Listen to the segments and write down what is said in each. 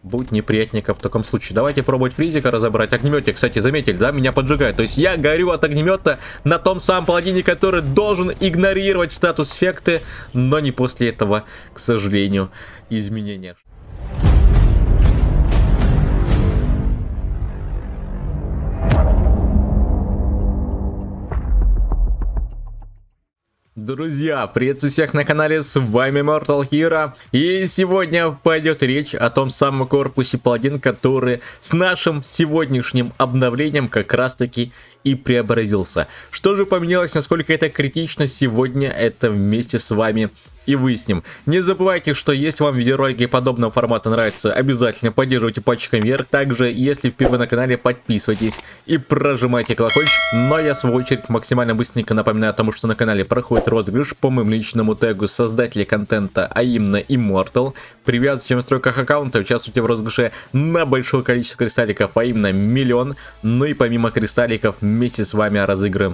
Будет неприятненько в таком случае. Давайте пробовать фризика разобрать. Огнеметик, кстати, заметили, да, меня поджигает. То есть я горю от огнемета на том самом паладине, который должен игнорировать статус-эффекты, но не после этого, к сожалению, изменения. Друзья, приветствую всех на канале, с вами Immortal Hero. И сегодня пойдет речь о том самом корпусе паладин, который с нашим сегодняшним обновлением как раз таки и преобразился. Что же поменялось, насколько это критично, сегодня это вместе с вами и выясним. Не забывайте, что если вам видеоролики подобного формата нравятся, обязательно поддерживайте пальчиком вверх. Также, если впервые на канале, подписывайтесь и прожимайте колокольчик. Но я, в свою очередь, максимально быстренько напоминаю о том, что на канале проходит розыгрыш по моему личному тегу создателя контента, а именно Immortal. Привязывайте в настройках аккаунта, участвуйте в розыгрыше на большое количество кристалликов, а именно 1 миллион. Ну и помимо кристалликов, вместе с вами разыграем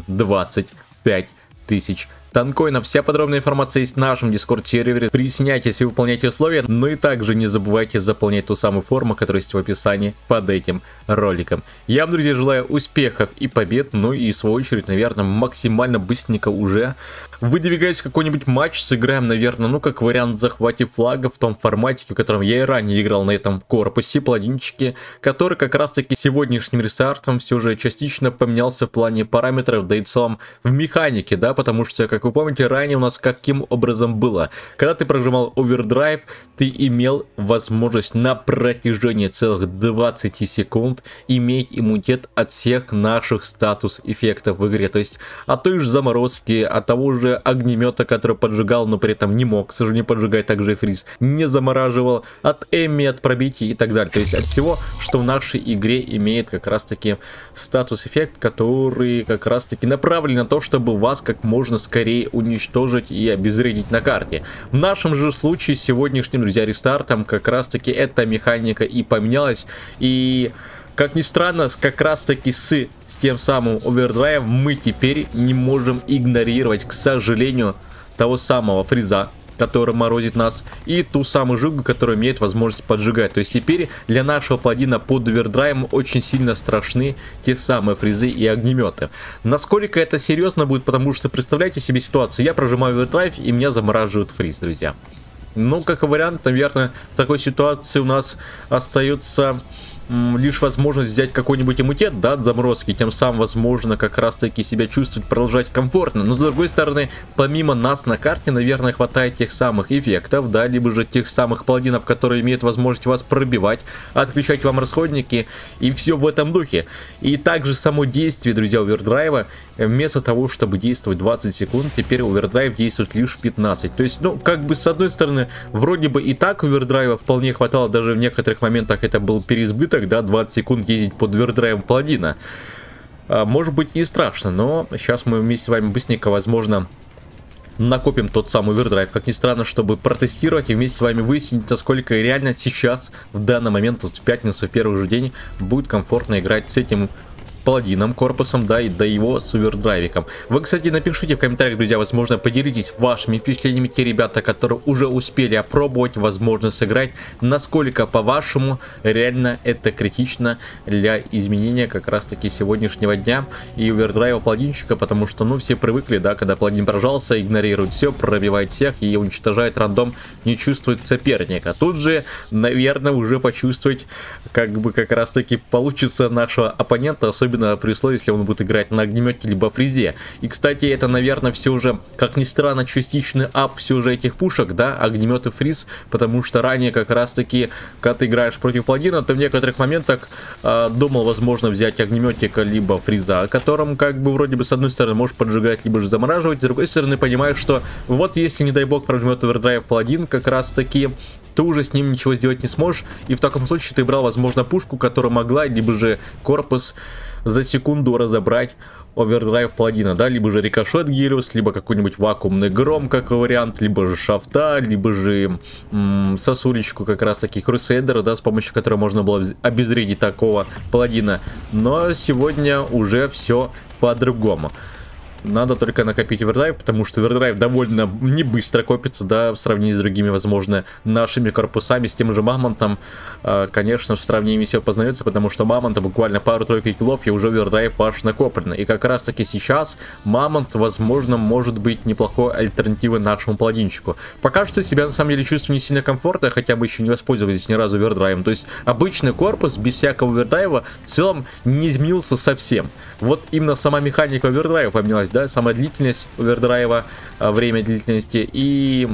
25 тысяч танкоинов. Вся подробная информация есть в нашем дискорд-сервере. Присоединяйтесь и выполняйте условия. Ну и также не забывайте заполнять ту самую форму, которая есть в описании под этим роликом. Я вам, друзья, желаю успехов и побед. Ну и в свою очередь, наверное, максимально быстренько уже выдвигаюсь в какой-нибудь матч. Сыграем, наверное, ну как вариант захвате флага в том формате, в котором я и ранее играл на этом корпусе паладинчики, который как раз таки сегодняшним рестартом все же частично поменялся в плане параметров, да и в целом в механике, да, потому что, как вы помните, ранее у нас каким образом было. Когда ты прожимал овердрайв, ты имел возможность на протяжении целых 20 секунд иметь иммунитет от всех наших статус-эффектов в игре. То есть от той же заморозки, от того же огнемета, который поджигал, но при этом не мог, к сожалению, поджигать, также и фриз не замораживал, от Эмми, от пробитий и так далее. То есть от всего, что в нашей игре имеет как раз-таки статус-эффект, который как раз-таки направлен на то, чтобы вас как можно скорее уничтожить и обезвредить на карте. В нашем же случае с сегодняшним, друзья, рестартом как раз-таки эта механика и поменялась. И как ни странно, как раз таки с тем самым овердрайвом мы теперь не можем игнорировать, к сожалению, того самого фриза, который морозит нас, и ту самую жигу, которая имеет возможность поджигать. То есть теперь для нашего паладина под овердрайвом очень сильно страшны те самые фризы и огнеметы. Насколько это серьезно будет, потому что представляете себе ситуацию, я прожимаю овердрайв и меня замораживает фриз, друзья. Ну, как вариант, наверное, в такой ситуации у нас остается лишь возможность взять какой-нибудь иммунитет, да, от заморозки, тем самым возможно как раз таки себя чувствовать, продолжать комфортно. Но с другой стороны, помимо нас на карте, наверное, хватает тех самых эффектов, да, либо же тех самых паладинов, которые имеют возможность вас пробивать, отключать вам расходники и все в этом духе. И также само действие, друзья, овердрайва, вместо того, чтобы действовать 20 секунд, теперь овердрайв действует лишь 15. То есть, ну, как бы с одной стороны, вроде бы и так овердрайва вполне хватало, даже в некоторых моментах это был переизбыток, да, 20 секунд ездить под овердрайвом паладина. Может быть и страшно, но сейчас мы вместе с вами быстренько, возможно, накопим тот самый овердрайв, как ни странно, чтобы протестировать и вместе с вами выяснить, насколько реально сейчас, в данный момент, вот в пятницу, в первый же день, будет комфортно играть с этим паладином, корпусом, да, и до его с овердрайвиком. Вы, кстати, напишите в комментариях, друзья, возможно, поделитесь вашими впечатлениями, те ребята, которые уже успели опробовать, возможно, сыграть, насколько, по-вашему, реально это критично для изменения как раз-таки сегодняшнего дня и овердрайва паладинчика, потому что, ну, все привыкли, да, когда паладин прожался, игнорирует все, пробивает всех и уничтожает рандом, не чувствует соперника. Тут же, наверное, уже почувствовать, как бы, как раз-таки получится нашего оппонента, особенно при условии, если он будет играть на огнемете либо фризе. И, кстати, это, наверное, все же, как ни странно, частичный ап все же этих пушек, да, огнемет и фриз, потому что ранее как раз-таки, когда ты играешь против паладина, ты в некоторых моментах думал, возможно, взять огнеметика либо фриза, которым, как бы, вроде бы, с одной стороны, можешь поджигать, либо же замораживать, с другой стороны, понимаешь, что вот если, не дай бог, прожмет овердрайв паладин, как раз-таки ты уже с ним ничего сделать не сможешь, и в таком случае ты брал, возможно, пушку, которая могла, либо же корпус за секунду разобрать овердрайв паладина, да, либо же рикошет Гелиос, либо какой-нибудь вакуумный гром, как вариант, либо же шафта, либо же сосулечку, как раз таки крусейдера, да, с помощью которой можно было обезвредить такого паладина. Но сегодня уже все по-другому. Надо только накопить овердрайв, потому что овердрайв довольно не быстро копится, да, в сравнении с другими, возможно, нашими корпусами, с тем же Мамонтом. Конечно, в сравнении все познается, потому что Мамонта буквально пару-тройку киллов и уже овердрайв ваш накоплен. И как раз таки сейчас Мамонт, возможно, может быть неплохой альтернативой нашему паладинчику. Пока что себя на самом деле чувствую не сильно комфортно, хотя бы еще не воспользовались ни разу овердрайвом. То есть обычный корпус без всякого овердрайва в целом не изменился совсем. Вот именно сама механика овердрайва поменялась, да, сама длительность овердрайва, время длительности и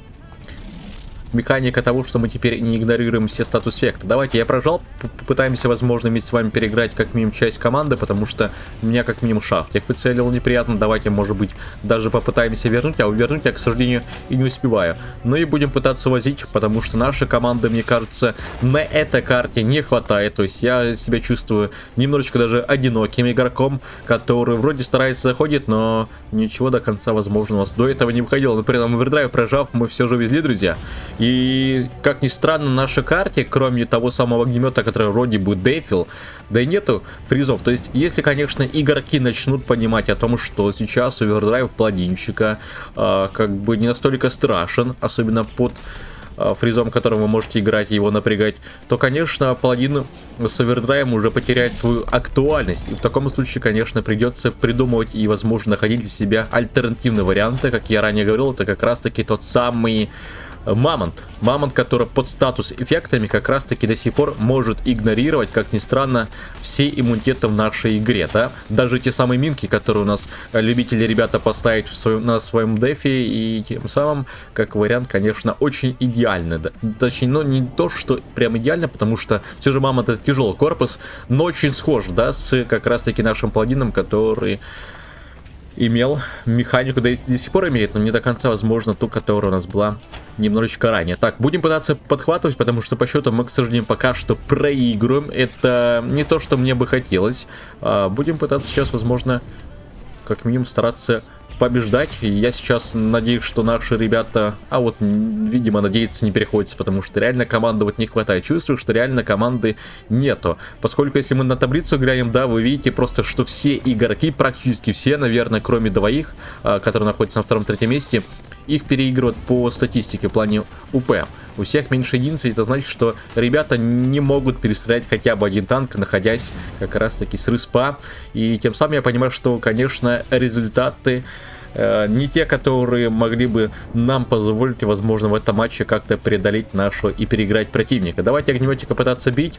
механика того, что мы теперь не игнорируем все статус-эффекты. Давайте я прожал, попытаемся, возможно, вместе с вами переиграть как минимум часть команды, потому что меня как минимум шафтик выцелил неприятно. Давайте, может быть, даже попытаемся вернуть, а вернуть я, к сожалению, и не успеваю. Ну и будем пытаться возить, потому что нашей команды, мне кажется, на этой карте не хватает. То есть я себя чувствую немножечко даже одиноким игроком, который вроде старается заходить, но ничего до конца, возможно, у нас до этого не выходило. Но при этом овердрайв прожав, мы все же везли, друзья. И, как ни странно, на нашей карте, кроме того самого огнемета, который вроде бы дефил, да и нету фризов. То есть, если, конечно, игроки начнут понимать о том, что сейчас овердрайв паладинчика как бы не настолько страшен, особенно под фризом, которым вы можете играть и его напрягать, то, конечно, паладин с овердрайвом уже потеряет свою актуальность. И в таком случае, конечно, придется придумывать и, возможно, находить для себя альтернативные варианты. Как я ранее говорил, это как раз-таки тот самый Мамонт. Мамонт, который под статус-эффектами как раз-таки до сих пор может игнорировать, как ни странно, все иммунитеты в нашей игре, да? Даже те самые минки, которые у нас любители ребята поставить на своем дефе, и тем самым, как вариант, конечно, очень идеально. Да? Точнее, ну, не то, что прям идеально, потому что все же Мамонт это тяжелый корпус, но очень схож, да, с как раз-таки нашим паладином, который имел механику, да и до сих пор имеет, но не до конца, возможно, ту, которая у нас была немножечко ранее. Так, будем пытаться подхватывать, потому что по счету мы, к сожалению, пока что проигрываем. Это не то, что мне бы хотелось. Будем пытаться сейчас, возможно, как минимум стараться побеждать. И я сейчас надеюсь, что наши ребята, видимо, надеяться не приходится, потому что реально команды вот не хватает. Чувствую, что реально команды нету. Поскольку если мы на таблицу глянем, да, вы видите просто, что все игроки, практически все, наверное, кроме двоих, которые находятся на втором-третьем месте, их переигрывают по статистике в плане УП. У всех меньше единицы, это значит, что ребята не могут перестрелять хотя бы один танк, находясь как раз таки с респа. И тем самым я понимаю, что, конечно, результаты не те, которые могли бы нам позволить, возможно, в этом матче как-то преодолеть нашу и переиграть противника. Давайте огнеметика пытаться бить.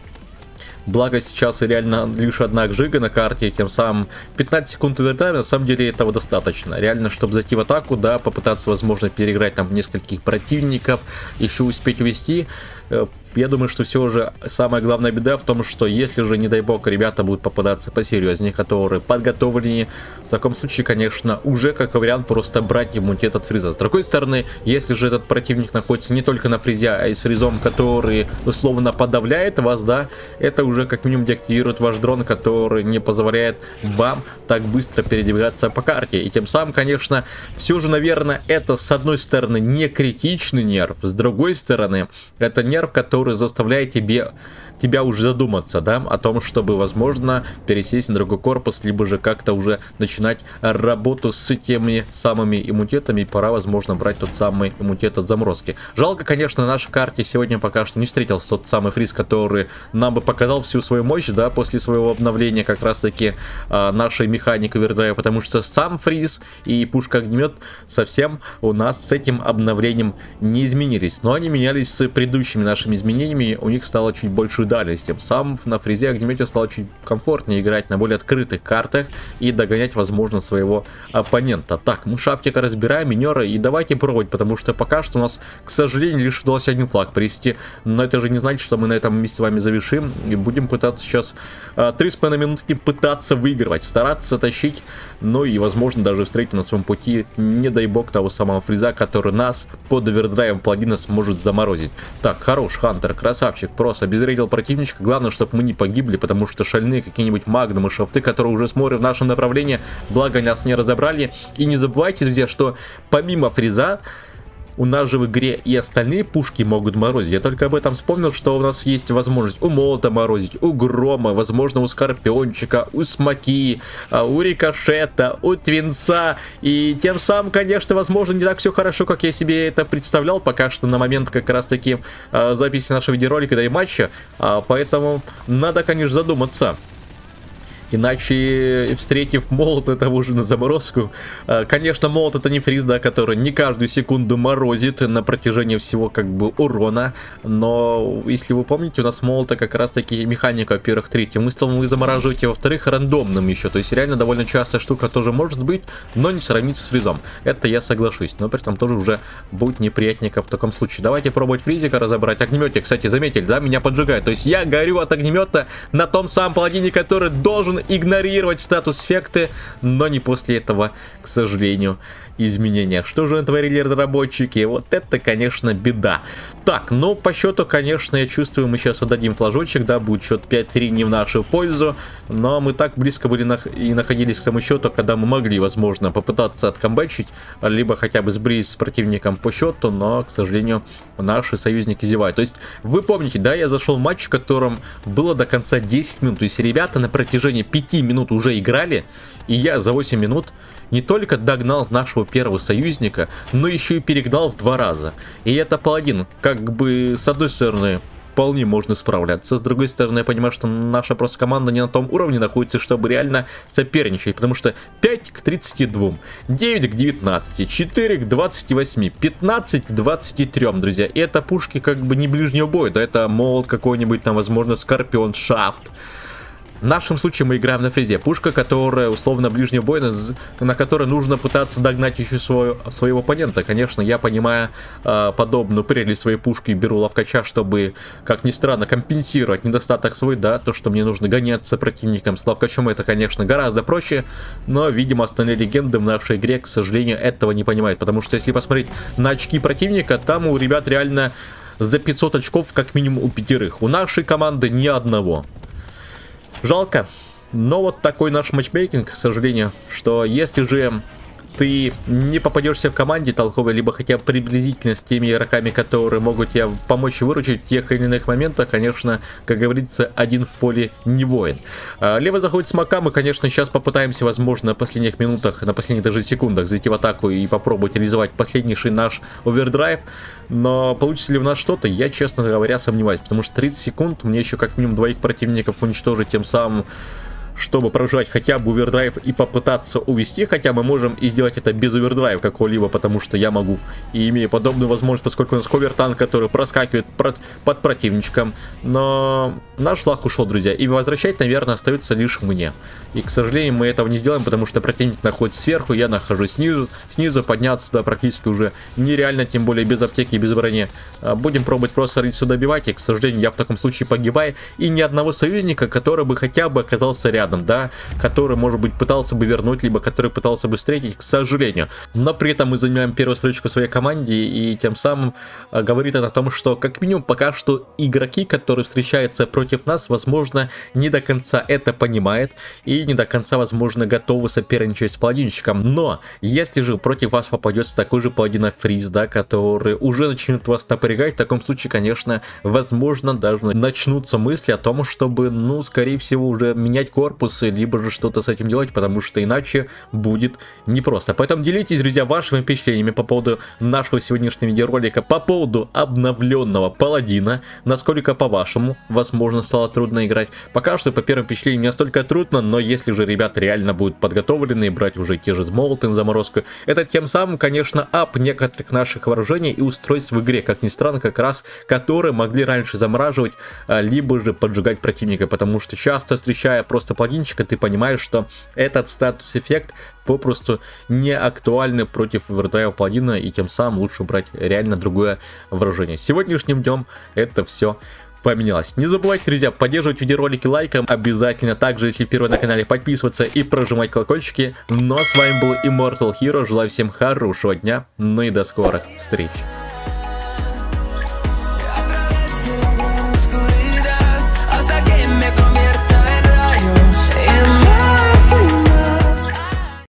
Благо сейчас реально лишь одна жига на карте, тем самым 15 секунд овердайва, на самом деле этого достаточно. Реально, чтобы зайти в атаку, да, попытаться, возможно, переиграть там нескольких противников, еще успеть увести. Я думаю, что все же самая главная беда в том, что если же, не дай бог, ребята будут попадаться посерьезнее, которые подготовленнее, в таком случае, конечно, уже как вариант просто брать иммунитет от фриза. С другой стороны, если же этот противник находится не только на фризе, а и с фризом, который условно подавляет вас, да, это уже как минимум деактивирует ваш дрон, который не позволяет вам так быстро передвигаться по карте. И тем самым, конечно, все же, наверное, это с одной стороны не критичный нерв, с другой стороны, это нерв, который заставляет тебя уже задуматься, да, о том, чтобы, возможно, пересесть на другой корпус, либо же как-то уже начинать работу с теми самыми иммунитетами, и пора, возможно, брать тот самый иммунитет от заморозки. Жалко, конечно, на нашей карте сегодня пока что не встретился тот самый фриз, который нам бы показал всю свою мощь, да, после своего обновления как раз-таки нашей механики овердрайва, потому что сам фриз и пушка-огнемет совсем у нас с этим обновлением не изменились, но они менялись с предыдущими нашими изменениями, у них стало чуть больше дальность, тем самым на фризе огнемете стало чуть комфортнее играть на более открытых картах и догонять, возможно, своего оппонента. Так, мы шафтика разбираем, минера, и давайте пробовать, потому что пока что у нас, к сожалению, лишь удалось один флаг привести, но это же не значит, что мы на этом месте с вами завершим, и будем пытаться сейчас 3,5 минутки пытаться выигрывать, стараться тащить, ну и, возможно, даже встретить на своем пути, не дай бог, того самого фриза, который нас под овердрайвом паладина сможет заморозить. Так, хорош, Хантер, красавчик, просто обезвредил противничка. Главное, чтобы мы не погибли, потому что шальные какие-нибудь магнумы, шафты, которые уже смотрят в нашем направлении, благо нас не разобрали. И не забывайте, друзья, что помимо фриза у нас же в игре и остальные пушки могут морозить. Я только об этом вспомнил, что у нас есть возможность у молота морозить, у грома, возможно, у скорпиончика, у смоки, у рикошета, у твинца. И тем самым, конечно, возможно, не так все хорошо, как я себе это представлял пока что на момент как раз-таки записи нашего видеоролика, да и матча. Поэтому надо, конечно, задуматься. Иначе, встретив молот, это уже на заморозку. Конечно, молот это не фриз, да, который не каждую секунду морозит на протяжении всего как бы урона. Но, если вы помните, у нас молота как раз таки механика, во-первых, третьим выстрелом вы замораживаете, во-вторых, рандомным еще. То есть реально довольно частая штука тоже может быть, но не сравнится с фризом. Это я соглашусь, но при этом тоже уже будет неприятненько в таком случае. Давайте пробовать фризика разобрать. Огнеметик, кстати, заметили, да, меня поджигает. То есть я горю от огнемета на том самом паладине, который должен игнорировать статус-эффекты, но не после этого, к сожалению, изменения. Что же натворили разработчики? Вот это, конечно, беда. Так, ну, по счету, конечно, я чувствую, мы сейчас отдадим флажочек, да, будет счет 5-3 не в нашу пользу, но мы так близко были и находились к тому счету, когда мы могли, возможно, попытаться откомбэчить, либо хотя бы сблизиться с противником по счету, но, к сожалению, наши союзники зевают. То есть, вы помните, да, я зашел в матч, в котором было до конца 10 минут, то есть, ребята на протяжении 5 минут уже играли, и я за 8 минут не только догнал нашего первого союзника, но еще и перегнал в 2 раза. И это паладин, как бы, с одной стороны, вполне можно справляться. С другой стороны, я понимаю, что наша просто команда не на том уровне находится, чтобы реально соперничать. Потому что 5 к 32, 9 к 19, 4 к 28, 15 к 23, друзья. И это пушки как бы не ближнего боя, да, это молот какой-нибудь, там, возможно, скорпион, шафт. В нашем случае мы играем на фризе. Пушка, которая условно ближнего боя, на которой нужно пытаться догнать еще своего оппонента. Конечно, я понимаю подобную прелесть своей пушки, беру ловкача, чтобы, как ни странно, компенсировать недостаток свой, да, то, что мне нужно гоняться противником. С ловкачом это, конечно, гораздо проще, но, видимо, остальные легенды в нашей игре, к сожалению, этого не понимают. Потому что, если посмотреть на очки противника, там у ребят реально за 500 очков как минимум у 5. У нашей команды ни одного. Жалко, но вот такой наш матчмейкинг, к сожалению, что если же ты не попадешься в команде толковой, либо хотя бы приблизительно с теми игроками, которые могут тебе помочь выручить в тех или иных моментах, конечно, как говорится, один в поле не воин. Лево заходит смока, мы, конечно, сейчас попытаемся, возможно, на последних минутах, на последних даже секундах зайти в атаку и попробовать реализовать последнейший наш овердрайв, но получится ли у нас что-то, я, честно говоря, сомневаюсь, потому что 30 секунд мне еще как минимум 2 противников уничтожить, тем самым чтобы прожать хотя бы овердрайв и попытаться увести, хотя мы можем и сделать это без овердрайва какого-либо, потому что я могу и имею подобную возможность, поскольку у нас ховер-танк, который проскакивает под противничком, но наш флаг ушел, друзья, и возвращать, наверное, остается лишь мне. И, к сожалению, мы этого не сделаем, потому что противник находится сверху, я нахожусь снизу подняться туда практически уже нереально, тем более без аптеки и без брони. Будем пробовать просто сюда добивать, и, к сожалению, я в таком случае погибаю, и ни одного союзника, который бы хотя бы оказался рядом, да, который, может быть, пытался бы вернуть, либо который пытался бы встретить, к сожалению. Но при этом мы занимаем первую строчку в своей команде, и тем самым говорит это о том, что, как минимум, пока что игроки, которые встречаются против нас, возможно, не до конца это понимают, и не до конца, возможно, готовы соперничать с паладинщиком. Но, если же против вас попадется такой же паладин фриз, да, который уже начнет вас напрягать, в таком случае, конечно, возможно, даже начнутся мысли о том, чтобы, ну, скорее всего, уже менять корпусы, либо же что-то с этим делать, потому что иначе будет непросто. Поэтому делитесь, друзья, вашими впечатлениями по поводу нашего сегодняшнего видеоролика, по поводу обновленного паладина, насколько, по-вашему, возможно, стало трудно играть. Пока что, по первым впечатлениям, не настолько трудно, но если же ребята реально будут подготовлены и брать уже те же молоты на заморозку, это тем самым, конечно, ап некоторых наших вооружений и устройств в игре, как ни странно, как раз, которые могли раньше замораживать, либо же поджигать противника, потому что часто, встречая просто паладинчика, ты понимаешь, что этот статус-эффект попросту не актуальны против овердрайва паладина, и тем самым лучше брать реально другое вооружение. Сегодняшним днем это все поменялось. Не забывайте, друзья, поддерживать видеоролики лайком обязательно. Также, если впервые на канале, подписываться и прожимать колокольчики. Ну а с вами был Immortal Hero. Желаю всем хорошего дня. Ну и до скорых встреч.